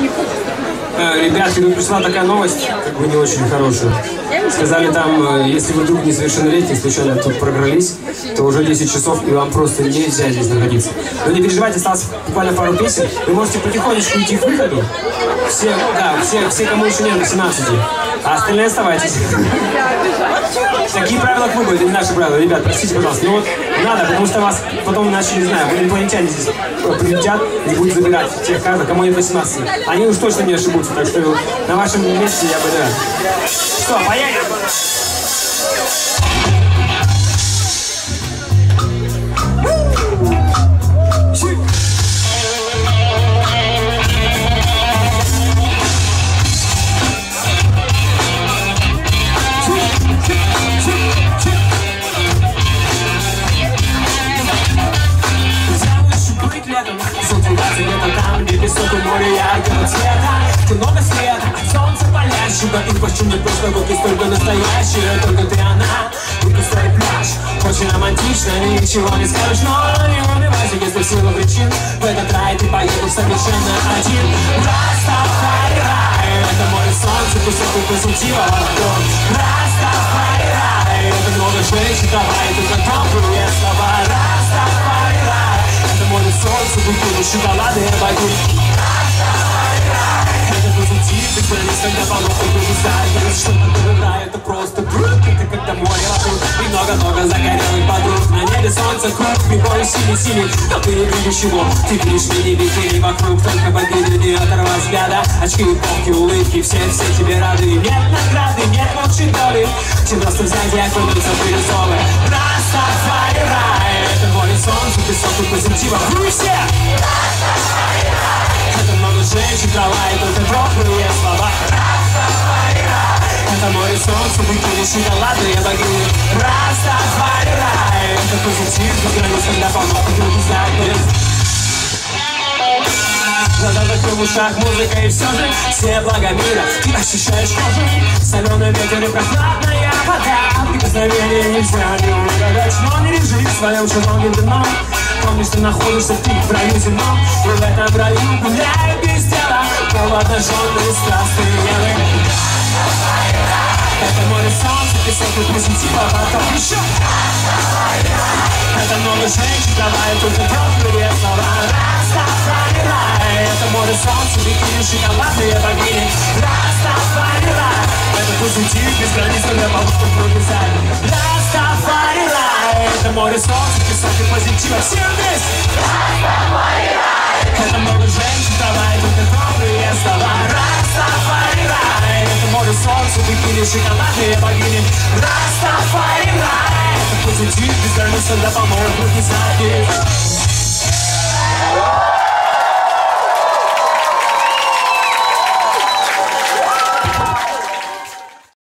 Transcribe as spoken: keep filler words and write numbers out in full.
Ребятки, ну пришла такая новость, как бы не очень хорошая. Сказали там, если вы вдруг несовершеннолетний, случайно тут програлись, то уже десять часов, и вам просто нельзя здесь находиться. Но не переживайте, осталось буквально пару песен. Вы можете потихонечку идти к выходу. Все, да, все, все, кому еще нет восемнадцати. А остальные оставайтесь. Такие правила клуба, это не наши правила. Ребят, простите, пожалуйста. Ну вот, надо, потому что вас потом, иначе, не знаю, инопланетяне здесь прилетят и будут забирать тех каждого, кому нет восемнадцати. Они уж точно не ошибутся, так что на вашем месте я бы, да. Что, поехали! Там, где песок и море яркого цвета, ты много света, от солнца палящего. И почему не просто руки столько настоящие, только ты она, только свой пляж. Очень романтично, ничего не скажешь, но не унывайся, если в силу причин в этот рай ты поедешь совершенно один. Растафари рай, это море солнце, кусок и позитива вокруг. Растафари рай, это много женщин, давай только добрые слова. Растафари рай, это море солнце, бутылки шоколада и воды. Это позитив, ты смотришь, когда полосы вырезают. Что такое рай, это просто круто. Это когда море вокруг и много-много загорелых подруг. На небе солнце круг, и бой синий-синий, но ты не видишь его. Ты видишь мини-бикини вокруг, только победы не оторвать взгляда. Очки, попки, улыбки, все-все тебе рады. Нет награды, нет лучшей доли, чем просто взять и окунуться в бирюзовый. Растафари рай, это море солнце, песок и позитива. Вы все! Растафари рай, это много женщин, трава и только добрые слова. Растафари рай, это море солнце, бикини, шоколадные богини. Растафари рай, это позитив, без границ, когда полно люди знают. Глаза закрыл в ушах, музыка и все же все блага мира ты ощущаешь кожей. Соленый ветер и прохладная вода, прикосновение нельзя не угадать. Но не лежи в своем шезлонге дном. Помнишь, ты находишься в в раю земном. И в этом раю гуляй без дела, полуобнаженные страстные нервы. Это море солнца, песок и позитива, потом еще. Это много женщин, давай только добрые слова. Растафари рай, это море солнца, бикини, шоколадные богини. Растафари рай, это позитив, без границ, когда полосы пролезают. Растафари рай, это море солнца, песок и позитива. Все вместе! Растафари рай, это много женщин, давай только добрые слова. Растафари рай, это море солнца, бикини, шоколадные богини. Растафари рай, это позитив, без границ, когда полосы пролезают.